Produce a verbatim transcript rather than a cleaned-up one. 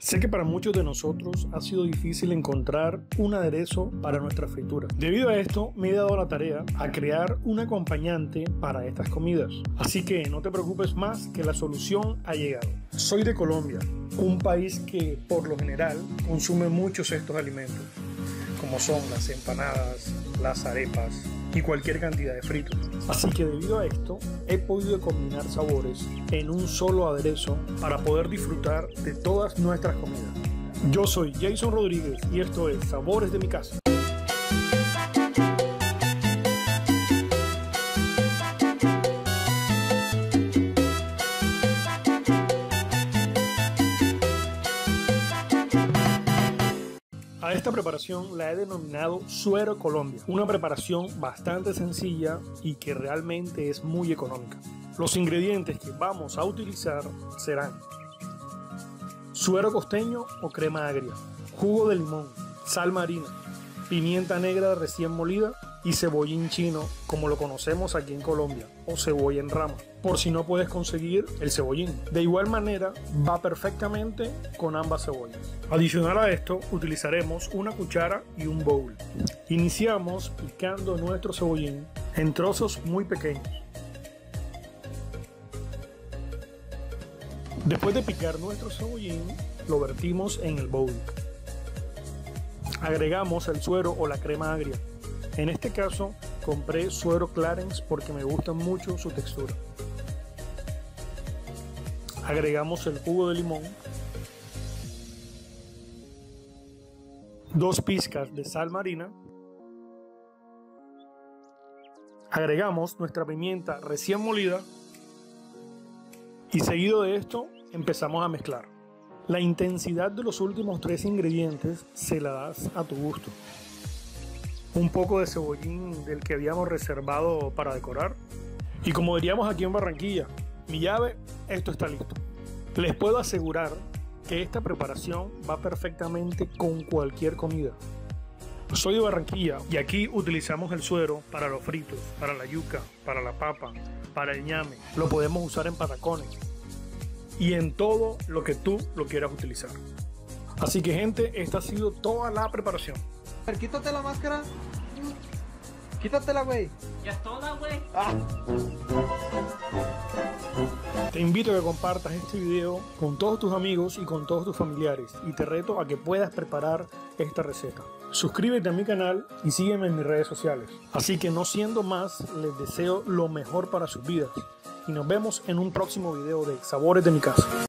Sé que para muchos de nosotros ha sido difícil encontrar un aderezo para nuestra fritura. Debido a esto, me he dado la tarea a crear un acompañante para estas comidas. Así que no te preocupes más, que la solución ha llegado. Soy de Colombia, un país que por lo general consume muchos estos alimentos, como son las empanadas, las arepas y cualquier cantidad de fritos. Así que debido a esto, he podido combinar sabores en un solo aderezo para poder disfrutar de todas nuestras comidas. Yo soy Jason Rodríguez y esto es Sabores de mi Casa. A esta preparación la he denominado Suero Colombia, una preparación bastante sencilla y que realmente es muy económica. Los ingredientes que vamos a utilizar serán suero costeño o crema agria, jugo de limón, sal marina, pimienta negra recién molida y cebollín chino, como lo conocemos aquí en Colombia, o cebolla en rama, por si no puedes conseguir el cebollín. De igual manera, va perfectamente con ambas cebollas. Adicional a esto, utilizaremos una cuchara y un bowl. Iniciamos picando nuestro cebollín en trozos muy pequeños. Después de picar nuestro cebollín, lo vertimos en el bowl. Agregamos el suero o la crema agria. En este caso, compré suero Clarence porque me gusta mucho su textura. Agregamos el jugo de limón, dos pizcas de sal marina, agregamos nuestra pimienta recién molida y seguido de esto empezamos a mezclar. La intensidad de los últimos tres ingredientes se la das a tu gusto. Un poco de cebollín del que habíamos reservado para decorar. Y como diríamos aquí en Barranquilla, mi llave, esto está listo. Les puedo asegurar que esta preparación va perfectamente con cualquier comida. Soy de Barranquilla y aquí utilizamos el suero para los fritos, para la yuca, para la papa, para el ñame. Lo podemos usar en patacones y en todo lo que tú lo quieras utilizar. Así que, gente, esta ha sido toda la preparación. A ver, quítate la máscara. Quítatela, güey. Ya es toda, güey. Ah. Te invito a que compartas este video con todos tus amigos y con todos tus familiares y te reto a que puedas preparar esta receta. Suscríbete a mi canal y sígueme en mis redes sociales. Así que, no siendo más, les deseo lo mejor para sus vidas y nos vemos en un próximo video de Sabores de mi Casa.